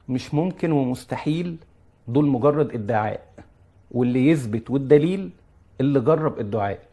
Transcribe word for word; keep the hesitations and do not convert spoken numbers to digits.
مش ممكن ومستحيل، دول مجرد ادعاء، واللي يثبت والدليل اللي جرب ادعاء.